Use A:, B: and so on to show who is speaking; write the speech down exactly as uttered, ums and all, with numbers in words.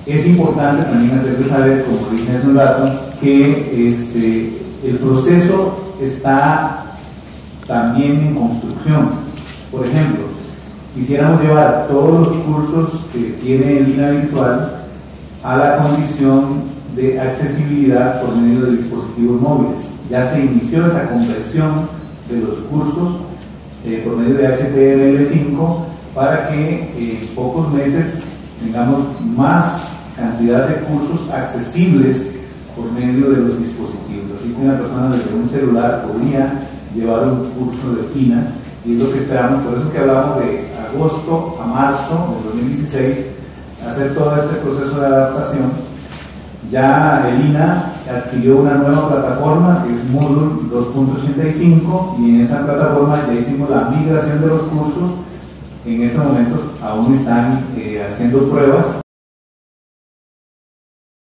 A: Es importante también hacerles saber, como dije hace un rato, que este, el proceso está también en construcción. Por ejemplo, quisiéramos llevar todos los cursos que tiene el I N A virtual a la condición de accesibilidad por medio de dispositivos móviles. Ya se inició esa conversión de los cursos eh, por medio de H T M L cinco para que en pocos meses tengamos más cantidad de cursos accesibles por medio de los dispositivos. Así que una persona desde un celular podría llevar un curso de I N A, y es lo que esperamos. Por eso que hablamos de agosto a marzo de dos mil dieciséis, hacer todo este proceso de adaptación. Ya el I N A adquirió una nueva plataforma que es Moodle dos punto ochenta y cinco, y en esa plataforma ya hicimos la migración de los cursos. En este momento aún están eh, haciendo pruebas